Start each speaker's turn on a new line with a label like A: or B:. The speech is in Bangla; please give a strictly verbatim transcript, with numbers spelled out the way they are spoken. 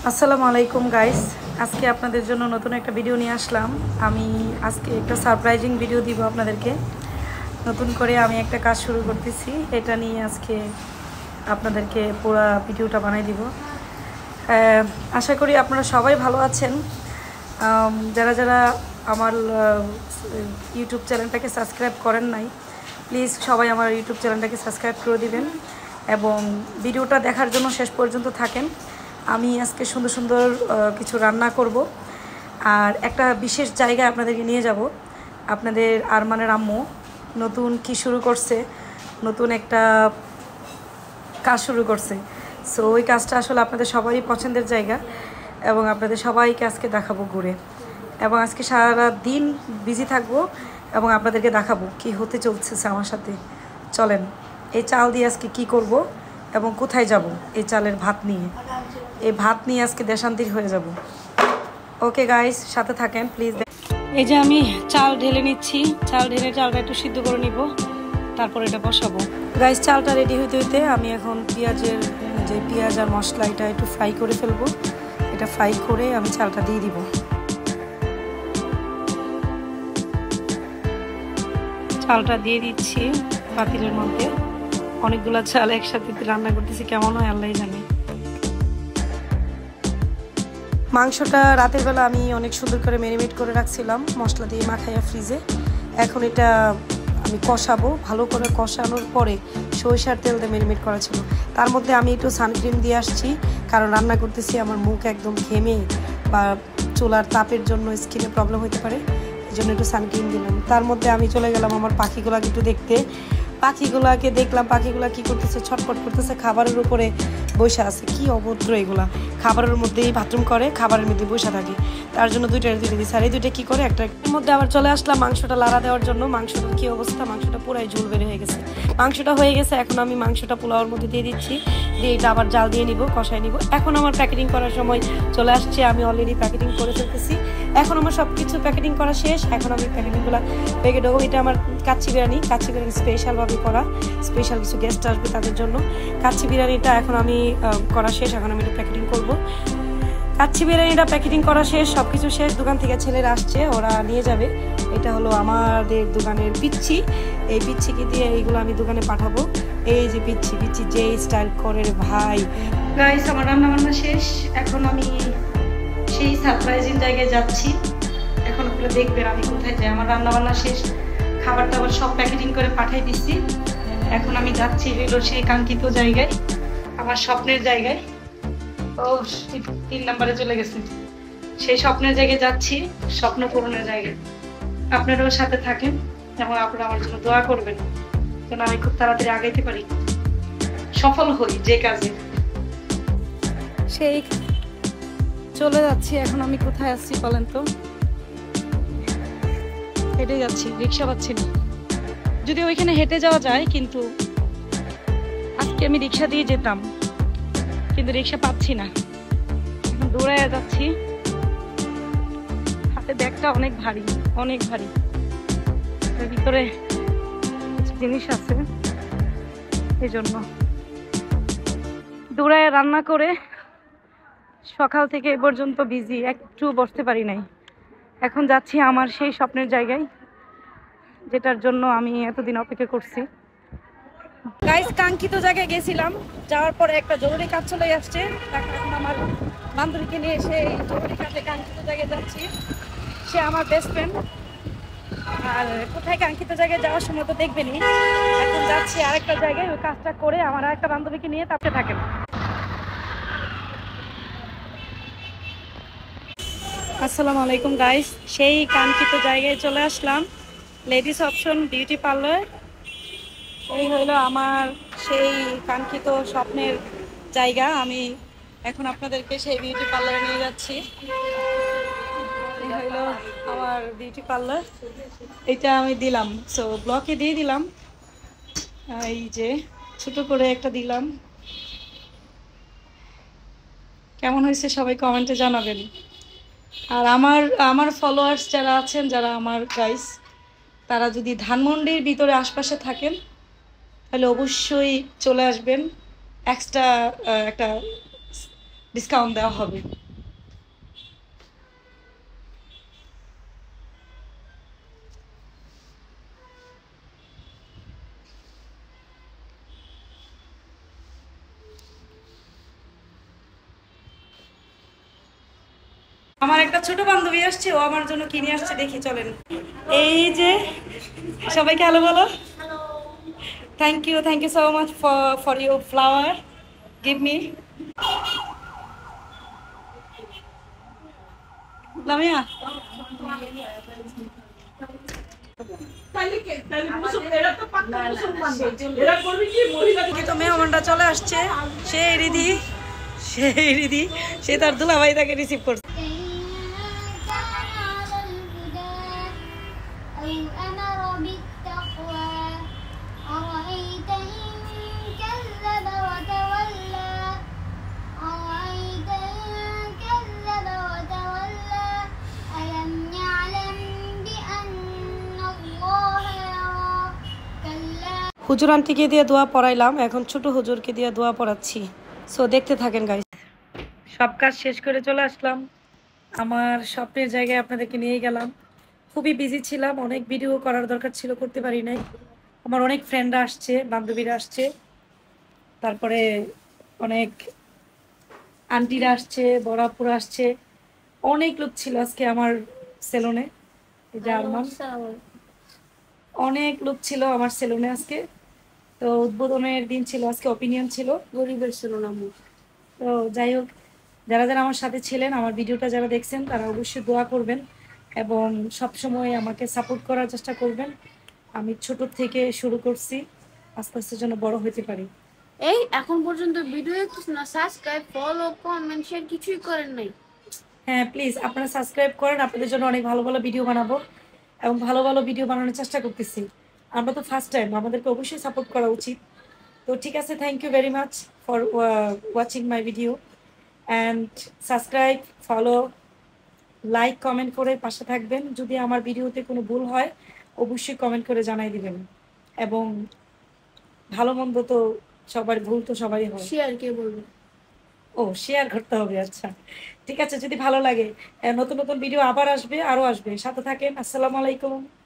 A: আসসালামু আলাইকুম গাইস, আজকে আপনাদের জন্য নতুন একটা ভিডিও নিয়ে আসলাম। আমি আজকে একটা সারপ্রাইজিং ভিডিও দিব আপনাদেরকে। নতুন করে আমি একটা কাজ শুরু করতেছি, এটা নিয়ে আজকে আপনাদেরকে পুরো ভিডিওটা বানাই দিব। আশা করি আপনারা সবাই ভালো আছেন। যারা যারা আমার ইউটিউব চ্যানেলটাকে সাবস্ক্রাইব করেন নাই, প্লিজ সবাই আমার ইউটিউব চ্যানেলটাকে সাবস্ক্রাইব করে দিবেন এবং ভিডিওটা দেখার জন্য শেষ পর্যন্ত থাকেন। আমি আজকে সুন্দর সুন্দর কিছু রান্না করব আর একটা বিশেষ জায়গায় আপনাদেরকে নিয়ে যাব। আপনাদের আরমানের আম্মু নতুন কি শুরু করছে, নতুন একটা কাজ শুরু করছে। সো ওই কাজটা আসলে আপনাদের সবারই পছন্দের জায়গা এবং আপনাদের সবাইকে আজকে দেখাবো ঘুরে, এবং আজকে সারা দিন বিজি থাকবো এবং আপনাদেরকে দেখাবো কি হতে চলছে আমার সাথে। চলেন, এই চাল দিয়ে আজকে কি করব এবং কোথায় যাব। এই চালের ভাত নিয়ে, এই ভাত নিয়ে আজকে দেশান্তির হয়ে যাব। ওকে গাইস, সাথে থাকেন প্লিজ। এই যে আমি চাল ঢেলে নিচ্ছি, চাল ঢেলে চালটা একটু সিদ্ধ করে নিব, তারপর এটা বসাবো। গাইস, চালটা রেডি হইতে হইতে আমি এখন পেঁয়াজের যে পেঁয়াজ আর মশলা এটা একটু ফ্রাই করে ফেলবো। এটা ফ্রাই করে আমি চালটা দিয়ে দিব। চালটা দিয়ে দিচ্ছি পাতিলের মধ্যে। অনেকগুলো চাল একসাথে রান্না করতেছি, কেমন হয় আল্লাহই জানে। মাংসটা রাতের বেলা আমি অনেক সুন্দর করে ম্যারিনেট করে রাখছিলাম মশলা দিয়ে মাখাইয়া ফ্রিজে। এখন এটা আমি কষাবো, ভালো করে কষানোর পরে সরিষার তেল দিয়ে ম্যারিনেট করা ছিল। তার মধ্যে আমি একটু সানক্রিম দিয়ে আসছি, কারণ রান্না করতেছি আমার মুখ একদম ঘেমে বা চুলার তাপের জন্য স্কিনে প্রবলেম হতে পারে, এই জন্য একটু সানক্রিম দিলাম। তার মধ্যে আমি চলে গেলাম আমার পাখিগুলাকে একটু দেখতে। পাখিগুলাকে দেখলাম, পাখিগুলা কি করতেছে, ছটফট করতেছে, খাবারের উপরে বসে আছে। কি অভদ্র এগুলা, খাবারের মধ্যেই বাথরুম করে, খাবারের মধ্যে বসে থাকে। তার জন্য দুইটা দুইটা দিচ্ছে, আর এই দুইটা কী করে একটা মধ্যে আবার চলে আসলাম মাংসটা লাড়া দেওয়ার জন্য। মাংসটার কী অবস্থা, মাংসটা পুরাই ঝোল বের হয়ে গেছে। মাংসটা হয়ে গেছে, এখন আমি মাংসটা পোলাওর মধ্যে দিয়ে দিচ্ছি, দিয়ে এটা আবার জাল দিয়ে নিব, কষাই নিব। এখন আমার প্যাকেটিং করার সময় চলে আসছে, আমি অলরেডি প্যাকেটিং করে ফেলতেছি। এখন আমার সব কিছু প্যাকেটিং করা শেষ, এখন আমি প্যাকেটিংগুলো পেকে দেবো। এটা আমার কাচ্চি বিরিয়ানি, কাচ্চি বিরিয়ানি স্পেশালভাবে করা, স্পেশাল কিছু গেস্ট আসবে তাদের জন্য। কাচ্চি বিরিয়ানিটা এখন আমি করা শেষ, এখন আমি এটা প্যাকেটিং করব। কাচ্চি বিরিয়ানিটা প্যাকেটিং করা শেষ, সব কিছু শেষ। দোকান থেকে ছেলেরা আসছে, ওরা নিয়ে যাবে। এটা হলো আমাদের দোকানের পিচ্ছি, এই পিচ্ছিকে দিয়ে এইগুলো আমি দোকানে পাঠাবো। এই যে পিচ্ছি, পিচ্ছি যে স্টাইল করে ভাই। গাইস, আমার রান্না বান্না শেষ, এখন আমি সেই সারপ্রাইজিং জায়গায় যাচ্ছি। এখন আপনারা দেখবেন আমি কোথায় যাই। আমার রান্না বান্না শেষ, খাবার টাবার সব প্যাকেটিং করে পাঠিয়ে দিচ্ছি। এখন আমি যাচ্ছি হইলো সেই কাঙ্ক্ষিত জায়গায়, আমার স্বপ্নের জায়গায়। ও তিন নম্বরে চলে গেছে, সেই স্বপ্নের জায়গায় যাচ্ছি, স্বপ্ন পূরণের জায়গায়। আপনারাও সাথে থাকেন এবং আপনারা আমার জন্য দোয়া করবেন যেন আমি খুব তাড়াতাড়ি আগাইতে পারি, সফল হই যে কাজে। সেই চলে যাচ্ছি। এখন আমি কোথায় আসছি বলেন তো? হেঁটে যাচ্ছি, রিক্সা পাচ্ছি না। যদি ওইখানে হেঁটে যাওয়া যায়, কিন্তু আজকে আমি রিক্সা দিয়ে যেতাম, কিন্তু রিক্সা পাচ্ছি না। এখন দৌড়াইয়া যাচ্ছি, হাতে ব্যাগটা অনেক ভারী, অনেক ভারী। এর ভিতরে কিছু জিনিস আছে, এই জন্য দৌড়াইয়া রান্না করে সকাল থেকে এ পর্যন্ত বিজি, একটু বসতে পারি নাই। এখন যাচ্ছি আমার সেই স্বপ্নের জায়গায়, যেটার জন্য আমি এতদিন অপেক্ষা করছি। গাইস, কাঙ্ক্ষিত জায়গায় গেছিলাম, যাওয়ার পরে একটা জরুরি কাজ চলে আসছে। এখন আমার বান্ধবীকে নিয়ে এসে এই জরুরি কাজে কাঙ্ক্ষিত জায়গায় যাচ্ছি। সে আমার বেস্ট ফ্রেন্ড, আর কোথায় কাঙ্ক্ষিত জায়গায় যাওয়ার সময় তো দেখবেনই। এখন যাচ্ছি আরেকটা জায়গায়, ওই কাজটা করে আমার আরেকটা বান্ধবীকে নিয়ে তাতে থাকেন। আসসালামু আলাইকুম গাইস, সেই কাঙ্ক্ষিত জায়গায় চলে আসলাম, লেডিস অপশন বিউটি পার্লার। এই হইলো আমার সেই কাঙ্ক্ষিত স্বপ্নের জায়গা। আমি এখন আপনাদেরকে সেই বিউটি পার্লারে নিয়ে যাচ্ছি। এই হইলো আমার বিউটি পার্লার, এটা আমি দিলাম, সো ব্লকে দিয়ে দিলাম। এই যে ছোট করে একটা দিলাম, কেমন হয়েছে সবাই কমেন্টে জানাবেন। আর আমার আমার ফলোয়ার্স যারা আছেন, যারা আমার গাইস, তারা যদি ধানমন্ডির ভিতরে আশপাশে থাকেন তাহলে অবশ্যই চলে আসবেন। এক্সট্রা একটা ডিসকাউন্ট দেওয়া হবে। আমার একটা ছোট বান্ধবী আসছে, ও আমার জন্য কিনে আসছে, দেখি চলেন। এই যে সবাইকে হ্যালো বলো। Thank you, thank you so much for for your flower, give me. Lamia তো মেহমানটা চলে আসছে, সেই রিদি সেই রিদি সে তার দুলাভাই তাকে রিসিভ করছে। হুজুর আন্টিকে দিয়ে দোয়া পড়াইলাম, এখন ছোট হুজুরকে দিয়ে দোয়া পড়াচ্ছি। সো দেখতে থাকেন গাইস। সব কাজ শেষ করে চলে আসলাম আমার স্বপ্নের জায়গায়, আপনাদেরকে নিয়ে গেলাম। খুবই বিজি ছিলাম, অনেক ভিডিও করার দরকার ছিল, করতে পারি নাই। আমার অনেক ফ্রেন্ডরা আসছে, বান্ধবীরা আসছে, তারপরে অনেক আন্টিরা আসছে, বড়াপুরা আসছে, অনেক লোক ছিল আজকে আমার সেলুনে। জার্মান অনেক লোক ছিল আমার সেলুনে আজকে। তো উদ্বোধনের দিন ছিল আজকে, অপিনিয়ন ছিল, গরিবের সেলুন আমার। তো যাই হোক, যারা যারা আমার সাথে ছিলেন, আমার ভিডিওটা যারা দেখছেন, তারা অবশ্যই দোয়া করবেন এবং সবসময় আমাকে সাপোর্ট করার চেষ্টা করবেন। আমি ছোট থেকে শুরু করছি, আস্তে আস্তে যেন বড় হতে পারি।
B: এই এখন পর্যন্ত ভিডিও দেখতেছ না, সাবস্ক্রাইব ফলো কমেন্ট শেয়ার কিছুই করেন নাই।
A: হ্যাঁ প্লিজ আপনারা সাবস্ক্রাইব করেন, আপনাদের জন্য অনেক ভালো ভালো ভিডিও বানাবো এবং ভালো ভালো ভিডিও বানানোর চেষ্টা করতেছি। আমরা তো ফার্স্ট টাইম, আমাদেরকে অবশ্যই সাপোর্ট করা উচিত। তো ঠিক আছে, thank you very much for watching my video and subscribe, follow, like, comment করে পাশে থাকবেন। যদি আমার ভিডিওতে কোনো ভুল হয় অবশ্যই কমেন্ট করে জানাই দিবেন। এবং ভালো মন্দ তো সবার, ভুল তো সবারই হয়।
B: শেয়ার কে বলবো?
A: ও শেয়ার করতে হবে, আচ্ছা ঠিক আছে। যদি ভালো লাগে নতুন নতুন ভিডিও আবার আসবে, আরও আসবে, সাথে থাকেন। আসসালামু আলাইকুম।